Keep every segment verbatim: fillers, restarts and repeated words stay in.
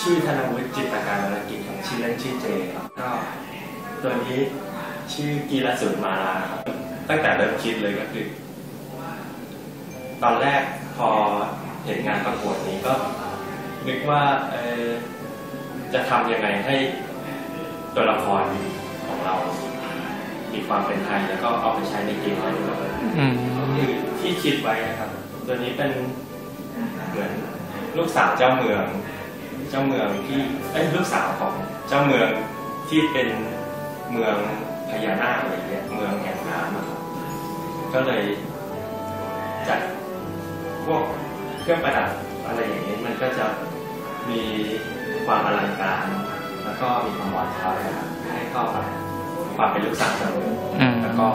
ชื่อธนวุฒิจิตรการวรกิจครับชื่อเล่นชื่อเจครับก็ตัวนี้ชื่อกีรสุนมาลาครับตั้งแต่เริ่มคิดเลยก็คือตอนแรกพอเห็นงานประกวดนี้ก็นึกว่าเออจะทำยังไงให้ตัวละครของเรามีความเป็นไทยแล้วก็เอาไปใช้ในเกมได้ด้วยคือที่คิดไว้นะครับตัวนี้เป็นเหมือนลูกสาวเจ้าเมืองเจ้าเมืองที่เอ้ยลูกสาวของเจ้าเมืองที่เป็นเมืองพญานาคอะไรเงี้ยเมืองแห่งน้ำนะครับก็เลยจัดพวกเครื่องประดับอะไรอย่างนี้มันก็จะมีความอลังการแล้วก็มีความอ่อนช้อยนะครับให้เข้ากับความเป็นลูกสาวเจ้าเมืองแล้วก็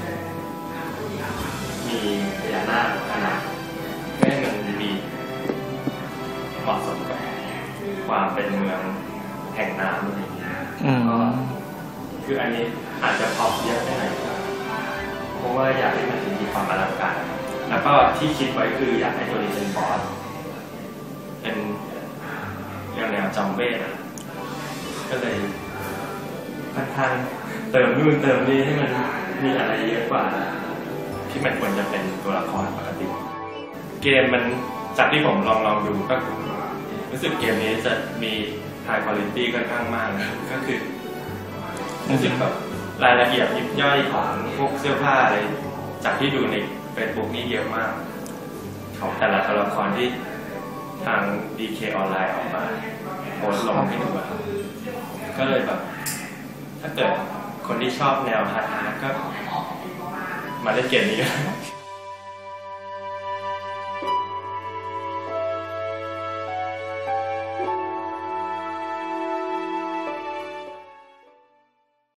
มีพญานาคขนาดให้มันมีเหมาะสมกับความเป็นเมืองแห่งน้ำอะไรอย่างเงี้ยก็คืออันนี้อาจจะพอเยอะไปหน่อยเพราะว่าอยากให้มันมีความอลังการแล้วก็ที่คิดไว้คืออยากให้ตัวนี้เป็นบอสเป็นแนวแนวจอมเวทก็เลยค่อนข้างเติมนู่นเติมนี่ให้มันมีอะไรเยอะกว่าที่มันควรจะเป็นตัวละครปกติเกมมันจากที่ผมลองลองดูก็รู้สึกเกมนี้จะมี high quality ค่อนข้างมากนะก็คือรู้สึกแบบรายละเอียดยิบย่อยของพวกเสื้อผ้าอะไรจากที่ดูใน Facebook นี่เยอะมากของแต่ละตัวละครที่ทาง ดี เค ออนไลน์ออกมาโพสต์ลงให้ดูครับก็เลยแบบถ้าเกิดคนที่ชอบแนวฮาร์ดๆก็มาเล่นเกมนี้กัน